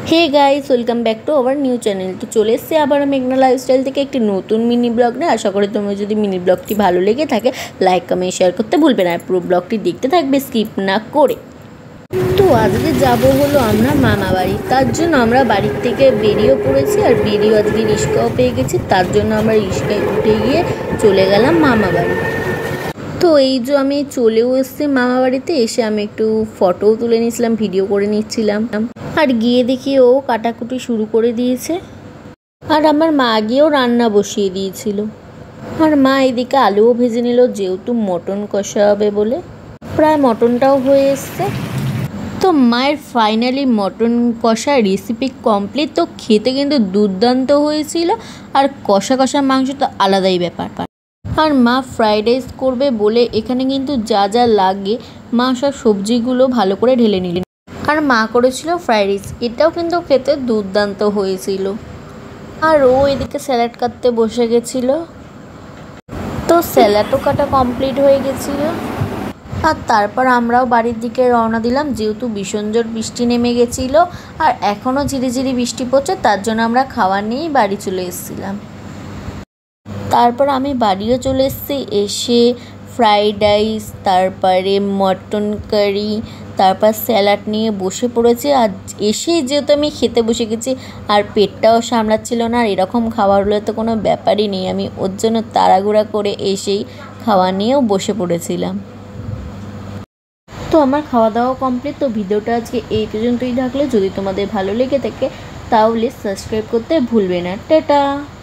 Hey guys, welcome back to our new channel. তো চলে এসেছি আবার মেঘনা লাইফস্টাইল থেকে একটি নতুন মিনি ব্লগ নিয়ে। আশা করি তোমার যদি মিনি ব্লগটি ভালো লেগে থাকে লাইক কমেন্ট শেয়ার করতে ভুলবে না। পুরো ব্লগটি দেখতে থাকবে স্কিপ না করে। তো আজকে যাব হলো আমরা মামা বাড়ি। তার জন্য আমরা বাড়ির থেকে বেরিয়েও পড়েছি, আর বেরিয়েও আজকে রিক্সাও পেয়ে গেছি। তার জন্য আমরা রিক্সায় উঠে গিয়ে চলে গেলাম মামা বাড়ি। তো এই যে আমি চলেও এসেছি মামা বাড়িতে। এসে আমি একটু ফটোও তুলে নিয়েছিলাম, ভিডিও করে নিচ্ছিলাম। আর গিয়ে দেখি ও কাটাকুটি শুরু করে দিয়েছে, আর আমার মা গিয়েও রান্না বসিয়ে দিয়েছিল। আর মা এদিকে আলুও ভেজে নিল, যেহেতু মটন কষা হবে বলে। প্রায় মটনটাও হয়ে এসছে। তো মায়ের ফাইনালি মটন কষা রেসিপি কমপ্লিট। তো খেতে কিন্তু দুর্দান্ত হয়েছিল, আর কষা কষা মাংস তো আলাদাই ব্যাপার। আর মা ফ্রাইড রাইস করবে বলে এখানে কিন্তু যা যা লাগে মা সব সবজিগুলো ভালো করে ঢেলে নিলেন। আর মা করেছিল ফ্রাইড রাইস, এটাও কিন্তু খেতে দুর্দান্ত হয়েছিল। আর ও এদিকে স্যালাড কাটতে বসে গেছিল। তো স্যালাডও কাটা কমপ্লিট হয়ে গেছিল। আর তারপর আমরাও বাড়ির দিকে রওনা দিলাম, যেহেতু ভীষণ জোর বৃষ্টি নেমে গেছিলো আর এখনও ঝিরিঝিরি বৃষ্টি পড়ছে। তার জন্য আমরা খাবার নিয়েই বাড়ি চলে এসেছিলাম। তারপর আমি বাড়িও চলে এসেছি। এসে ফ্রাইড রাইস, তারপরে মটন কারি, তারপর স্যালাড নিয়ে বসে পড়েছি। আর এসেই যেহেতু আমি খেতে বসে গেছি আর পেটটাও সামলাচ্ছিল না, আর এরকম খাবার হলে তো কোনো ব্যাপারই নেই। আমি ওর জন্য তাড়াহুড়া করে এসেই খাওয়া নিয়েও বসে পড়েছিলাম। তো আমার খাওয়া দাওয়া কমপ্লিট। তো ভিডিওটা আজকে এই পর্যন্তই থাকলে, যদি তোমাদের ভালো লেগে থাকে তাহলে সাবস্ক্রাইব করতে ভুলবে না। টাটা।